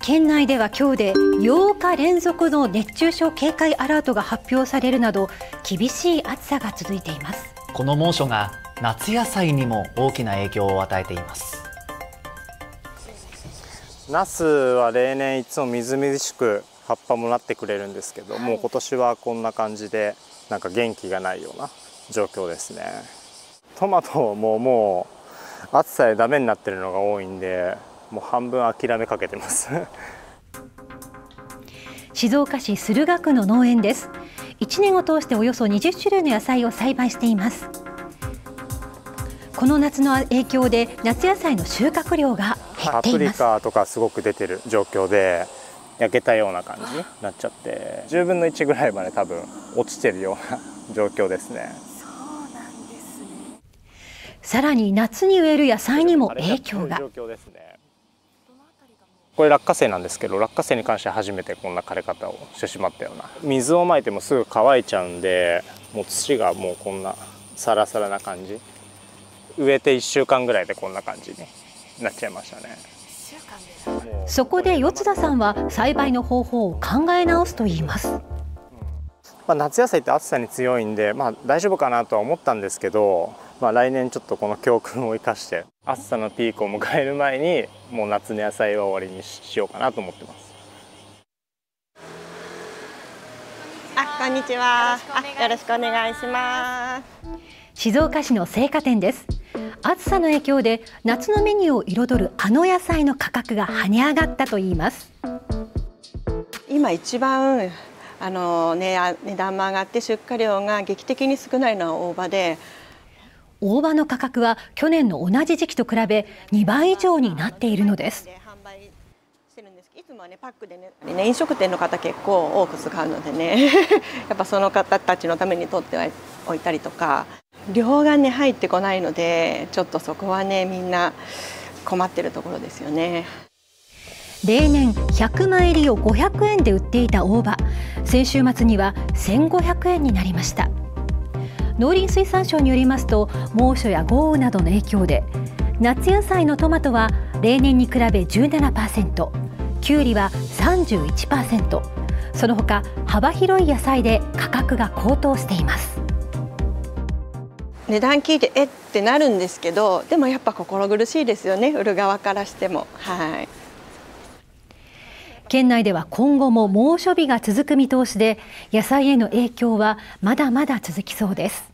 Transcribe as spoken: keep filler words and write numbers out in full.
県内では今日でようか連続の熱中症警戒アラートが発表されるなど厳しい暑さが続いています。 この猛暑が夏野菜にも大きな影響を与えています。 ナスは例年いつもみずみずしく葉っぱもなってくれるんですけど、はい、もう今年はこんな感じでなんか元気がないような状況ですね。トマトももう暑さでダメになってるのが多いんで、もう半分諦めかけてます静岡市駿河区の農園です。いちねんを通しておよそにじゅっしゅるいの野菜を栽培しています。この夏の影響で夏野菜の収穫量が減っています。パプリカとかすごく出てる状況で焼けたような感じになっちゃって、じゅうぶんのいちぐらいまで多分落ちてるような状況ですね。 そうなんですね。さらに夏に植える野菜にも影響が。 これ落花生なんですけど、落花生に関しては初めてこんな枯れ方をしてしまったような。水をまいてもすぐ乾いちゃうんで、もう土がもうこんなサラサラな感じ。植えていっしゅうかんぐらいでこんな感じになっちゃいましたね。 そこで四田さんは栽培の方法を考え直すと言います。 まあ、夏野菜って暑さに強いんで、まあ、大丈夫かなとは思ったんですけど、まあ、来年ちょっとこの教訓を生かして暑さのピークを迎える前にもう夏の野菜は終わりにしようかなと思ってます。 あ、こんにちは。よろしくお願いします。 静岡市の青果店です。暑さの影響で夏のメニューを彩るあの野菜の価格が跳ね上がったといいます。 今一番あの、ね、値段も上がって出荷量が劇的に少ないのは大葉で、 大葉の価格は去年の同じ時期と比べにばい以上になっているのです。 いつもはねパックでね、飲食店の方結構多く使うのでねやっぱその方たちのために取っておいたりとか、量がね入ってこないのでちょっとそこはねみんな困ってるところですよね。 例年ひゃくまい入りをごひゃくえんで売っていた大葉、先週末にはせんごひゃくえんになりました。農林水産省によりますと、猛暑や豪雨などの影響で夏野菜のトマトは例年に比べ じゅうななパーセント、きゅうりは さんじゅういちパーセント、その他幅広い野菜で価格が高騰しています。 値段聞いてえってなるんですけど、でもやっぱ心苦しいですよね、売る側からしても。はい。 県内では今後も猛暑日が続く見通しで、野菜への影響はまだまだ続きそうです。